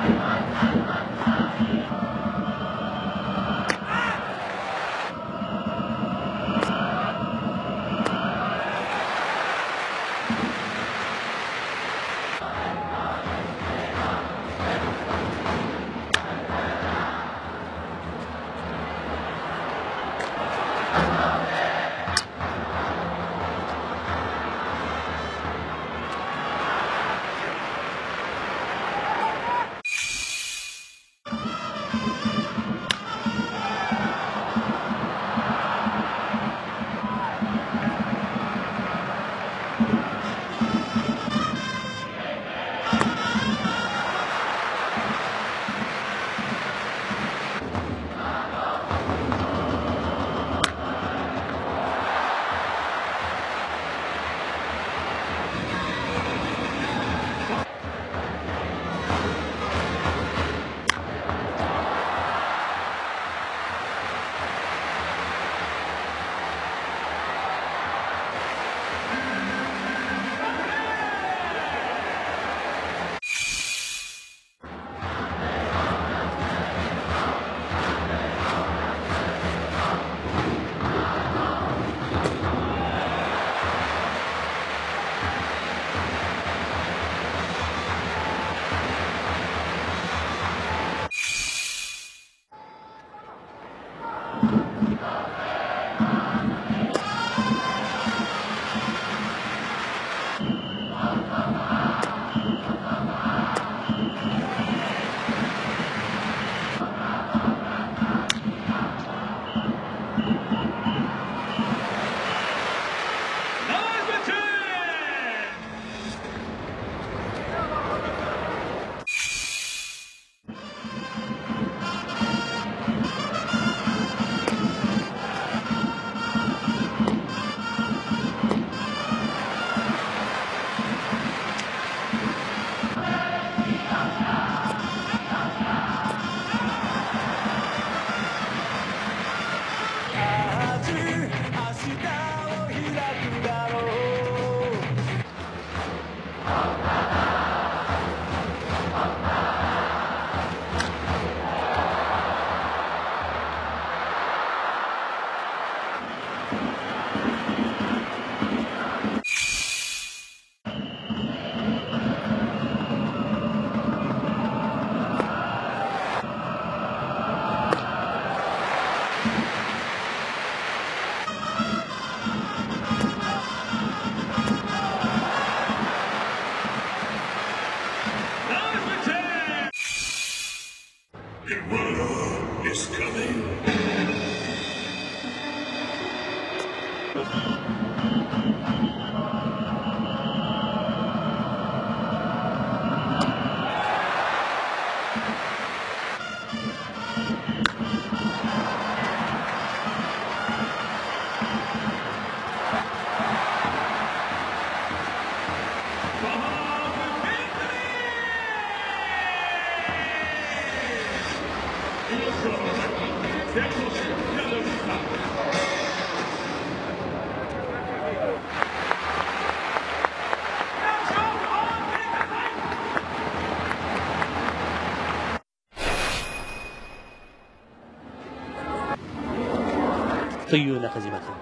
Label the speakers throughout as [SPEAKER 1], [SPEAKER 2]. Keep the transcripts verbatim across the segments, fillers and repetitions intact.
[SPEAKER 1] という中島君。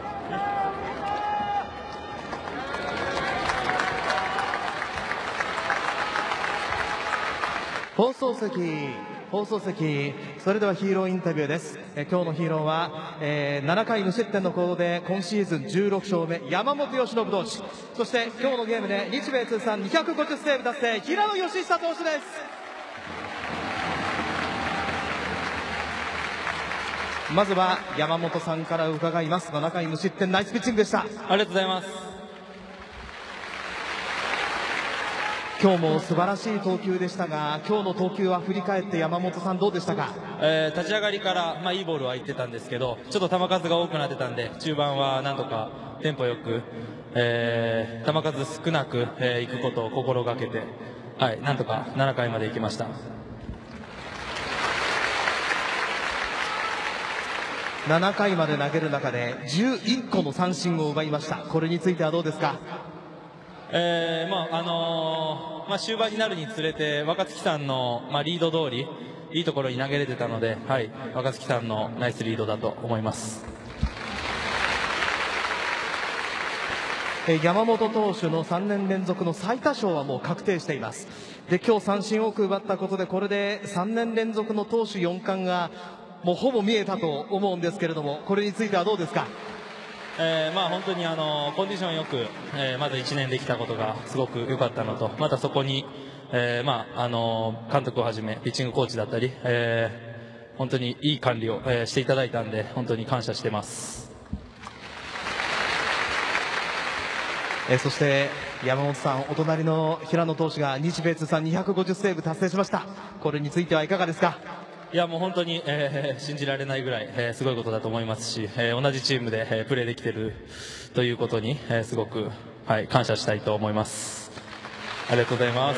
[SPEAKER 2] 放送席、放送席、それではヒーローインタビューです。え今日のヒーローは、えー、ななかい無失点の行動で今シーズンじゅうろくしょうめ、山本由伸投手、そして今日のゲームで日米通算にひゃくごじゅうセーブ達成、平野佳寿投手です。まずは山本さんから伺います。ななかい無失点、ナイスピッチングでした。
[SPEAKER 3] ありがとうございます。
[SPEAKER 2] 今日も素晴らしい投球でしたが、今日の投球は振り返って山本さんどうでしたか？
[SPEAKER 3] えー、立ち上がりから、まあ、いいボールは行ってたんですけど、ちょっと球数が多くなってたんで、中盤はなんとかテンポよく、えー、球数少なく、えー、行くことを心がけて、はい、なんとかななかいまで行きました。
[SPEAKER 2] ななかいまで投げる中でじゅういっこの三振を奪いました。これについてはどうですか？
[SPEAKER 3] えーまああのーまあ、終盤になるにつれて若月さんの、まあ、リード通りいいところに投げれてたので、はい、若月さんのナイスリードだと思います。
[SPEAKER 2] 山本投手のさんねん連続の最多勝はもう確定しています。で今日三振を多く奪ったことでこれでさんねん連続の投手よん冠がもうほぼ見えたと思うんですけれども、これについてはどうですか？
[SPEAKER 3] えーまあ、本当にあのコンディションよく、えーまずいちねんできたことがすごく良かったのと、またそこに、えーまあ、あの監督をはじめピッチングコーチだったり、えー本当にいい管理を、えーしていただいたんで本当に感謝してます。
[SPEAKER 2] えー、そして山本さん、お隣の平野投手が日米通算にひゃくごじゅうセーブ達成しました。これについてはいかがですか？
[SPEAKER 3] いやもう本当に、えー信じられないぐらい、えーすごいことだと思いますし、えー同じチームで、えープレーできているということに、えーすごく、はい、感謝したいと思います。ありがとうございます。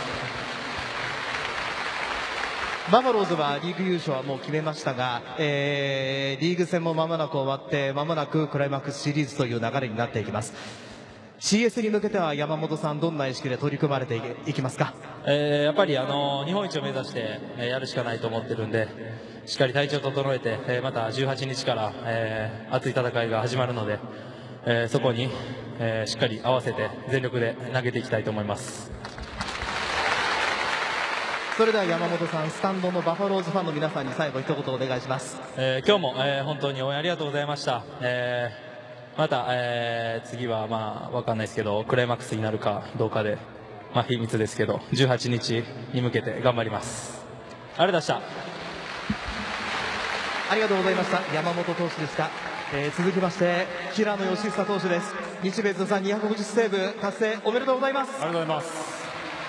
[SPEAKER 2] バファローズはリーグ優勝はもう決めましたが、えーリーグ戦も間もなく終わって間もなくクライマックスシリーズという流れになっていきます。シーエス に向けては山本さん、どんな意識で取り組まれていきますか？
[SPEAKER 3] えーやっぱりあの日本一を目指して、えーやるしかないと思ってるんで、しっかり体調を整えて、えーまたじゅうはちにちから、えー熱い戦いが始まるので、えーそこに、えーしっかり合わせて全力で投げていきたいと思います。
[SPEAKER 2] それでは山本さん、スタンドのバファローズファンの皆さんに最後一言お願いします。
[SPEAKER 3] えー今日も、えー本当に応援ありがとうございました。えーまた、えー次はまあわかんないですけどクライマックスになるかどうかで、まあ、秘密ですけどじゅうはちにちに向けて頑張ります。ありがとうございました。
[SPEAKER 2] ありがとうございました。山本投手でした。えー続きまして平野佳寿投手です。日米通算にひゃくごじゅうセーブ達成おめでとうございます。
[SPEAKER 4] ありがとうございます。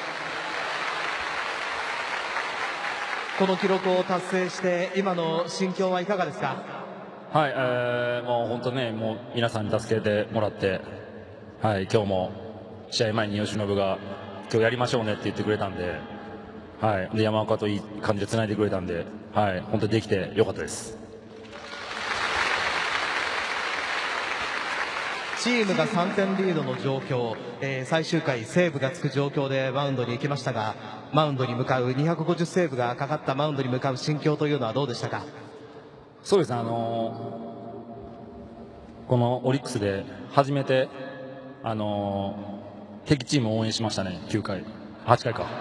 [SPEAKER 2] この記録を達成して今の心境はいかがですか？
[SPEAKER 4] はい、えー、もう本当ね、もう皆さんに助けてもらって、はい、今日も試合前に由伸が今日やりましょうねって言ってくれたんで、はい、で山岡といい感じでつないでくれたんで、はい、本当にできてよかったです。
[SPEAKER 2] チームがさんてんリードの状況、えー最終回セーブがつく状況でマウンドに行きましたが、マウンドに向かうにひゃくごじゅうセーブがかかったマウンドに向かう心境というのはどうでしたか？
[SPEAKER 4] そうですね、あのーこのオリックスで初めて、あのー敵チームを応援しましたね。きゅうかい、はちかいか、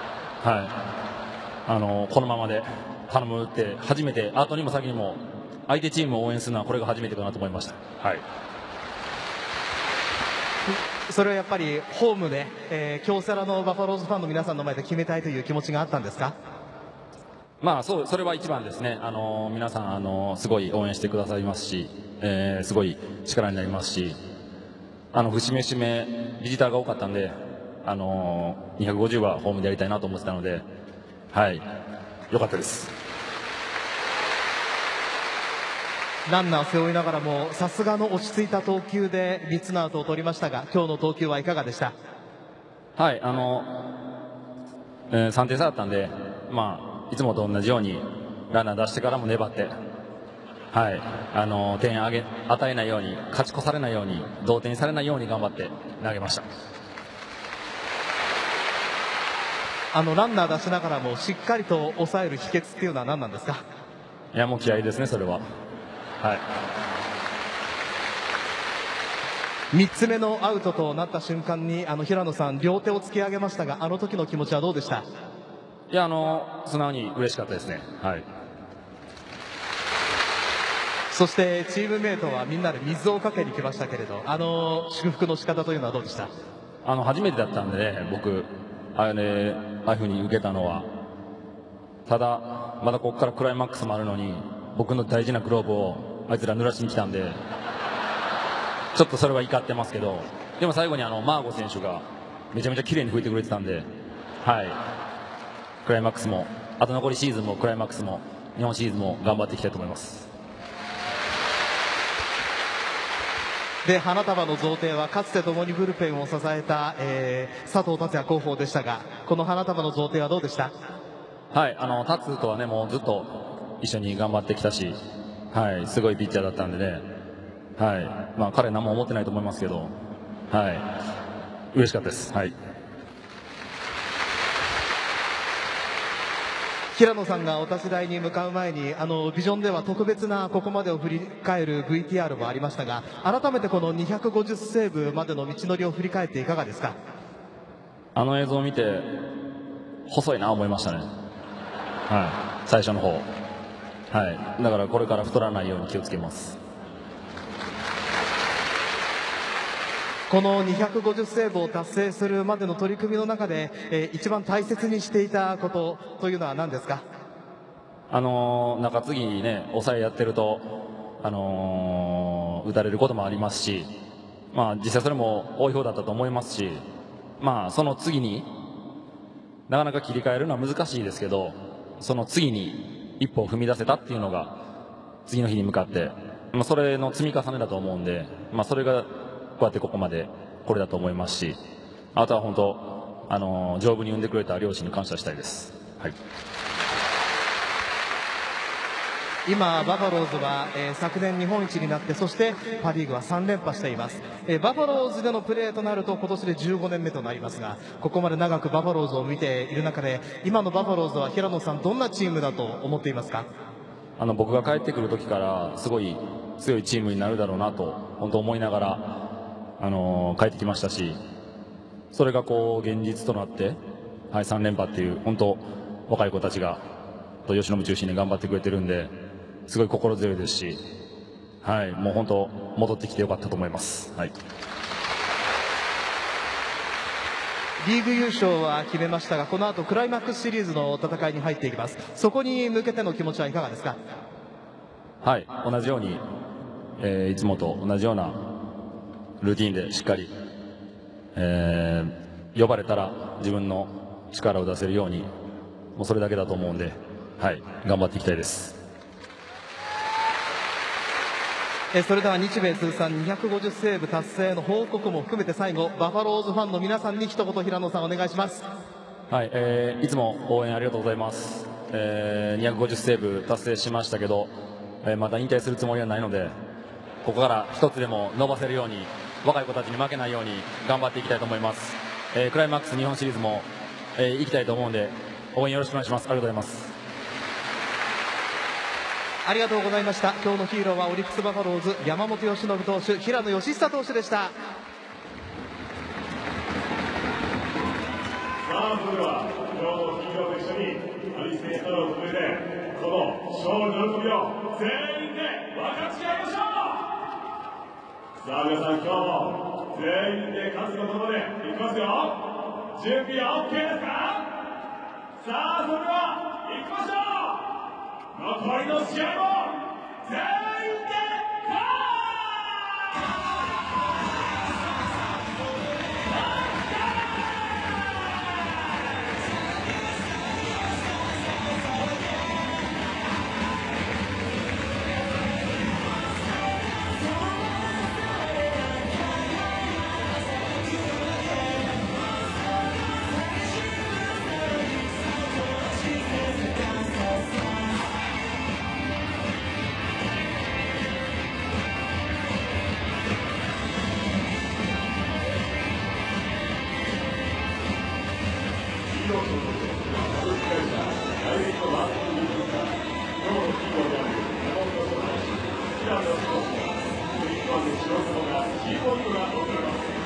[SPEAKER 4] はい、あのーこのままで頼むって初めて、後にも先にも相手チームを応援するのはこれが初めてかなと思いました。はい、
[SPEAKER 2] それはやっぱりホームで、えー京セラのバファローズファンの皆さんの前で決めたいという気持ちがあったんですか？
[SPEAKER 4] まあ、そうそれは一番ですね、あのー皆さん、あのーすごい応援してくださいますし、えーすごい力になりますし、あの節目節目ビジターが多かったんで、あのーにひゃくごじゅうはホームでやりたいなと思ってたので、はい、よかったです。
[SPEAKER 2] ランナー背負いながらもさすがの落ち着いた投球でみっつのアウトを取りましたが、今日の投球はいかがでした？
[SPEAKER 4] はい、あのえーさんてん差だったんで、まあいつもと同じようにランナー出してからも粘って、はい、あの点あげ与えないように、勝ち越されないように、同点にされないように頑張って投げました。
[SPEAKER 2] あのランナー出しながらもしっかりと抑える秘訣っていうのは何なんですか？
[SPEAKER 4] いや、もう気合いですね、それは。はい、
[SPEAKER 2] みっつめのアウトとなった瞬間にあの平野さん両手を突き上げましたが、あの時の気持ちはどうでした？
[SPEAKER 4] いや、あの素直に嬉しかったですね。はい、
[SPEAKER 2] そしてチームメートはみんなで水をかけに来ましたけれど、あの祝福の仕方というのはどうでした？
[SPEAKER 4] あの初めてだったんでね、僕あれああいう風に受けたのは。ただまだここからクライマックスもあるのに、僕の大事なグローブをあいつら濡らしに来たんで、ちょっとそれは怒ってますけど、でも最後にあのマーゴ選手がめちゃめちゃ綺麗に吹いてくれてたんで、はい、クライマックスも、あと残りシーズンもクライマックスも日本シリーズも頑張っていきたいと思います。
[SPEAKER 2] で花束の贈呈はかつて共にブルペンを支えた、えー佐藤達也広報でしたが、この花束の贈呈はどうでした？
[SPEAKER 4] はい、あのタツとはね、もうずっと一緒に頑張ってきたし、はい、すごいピッチャーだったんでね、はい、まあ彼何も思ってないと思いますけど、はい、 嬉しかったです。はい。
[SPEAKER 2] 平野さんがお立ち台に向かう前にあのビジョンでは特別なここまでを振り返る ブイティーアール もありましたが、改めてこのにひゃくごじゅっセーブまでの道のりを振り返っていかがですか？
[SPEAKER 4] あの映像を見て細いな思いましたね。はい、最初の方。はい、だからこれから太らないように気をつけます。
[SPEAKER 2] このにひゃくごじゅっセーブを達成するまでの取り組みの中で、えー、一番大切にしていたことというのは何ですか？
[SPEAKER 4] あのー、中継ぎにね、抑えやってると、あのー、打たれることもありますし、まあ、実際それも多い方だったと思いますし、まあ、その次になかなか切り替えるのは難しいですけど、その次に一歩を踏み出せたっていうのが次の日に向かって、まあ、それの積み重ねだと思うんで、まあ、それがこうやってここまでこれだと思いますし、あとは本当、あのー、丈夫に産んでくれた両親に感謝したいです。はい。
[SPEAKER 2] 今バファローズは、えー、昨年日本一になって、そしてパ・リーグはさん連覇しています。えー、バファローズでのプレーとなると今年でじゅうごねんめとなりますが、ここまで長くバファローズを見ている中で、今のバファローズは平野さん、どんなチームだと思っていますか？
[SPEAKER 4] あの僕が帰ってくる時からすごい強いチームになるだろうなと本当思いながら、あのー、帰ってきましたし、それがこう現実となって、はい、さん連覇っていう本当若い子たちが吉信中心に頑張ってくれてるんで、すごい心強いですし、はい、もう本当戻ってきてよかったと思います。はい。
[SPEAKER 2] リーグ優勝は決めましたが、この後クライマックスシリーズの戦いに入っていきます。そこに向けての気持ちはいかがですか？
[SPEAKER 4] はい、同じように、えー、いつもと同じようなルーティンでしっかり、えー、呼ばれたら自分の力を出せるように、もうそれだけだと思うんで、はい、頑張っていきたいです。
[SPEAKER 2] えそれでは日米通算にひゃくごじゅっセーブ達成の報告も含めて、最後バファローズファンの皆さんに一言平野さんお願いします。
[SPEAKER 4] はい、えー、いつも応援ありがとうございます。えー、にひゃくごじゅっセーブ達成しましたけど、えー、また引退するつもりはないので、ここから一つでも伸ばせるように、若い子たちに負けないように頑張っていきたいと思います。えー、クライマックス日本シリーズも、えー、行きたいと思うんで、応援よろしくお願いします。ありがとうございます。
[SPEAKER 2] ありがとうございました。今日のヒーローはオリックスバファローズ山本由伸投手、平野佳寿投手でした。
[SPEAKER 5] さあ、それでは今日のヒーローと一緒に大声援を含めてこの勝利の喜びを全員で分かち合いましょう。さあ皆さん、今日も全員で勝つことまでいきますよ。準備は OK ですか？さあ、それでは行きましょう。残りの試合も全員でキーポイントが贈られます。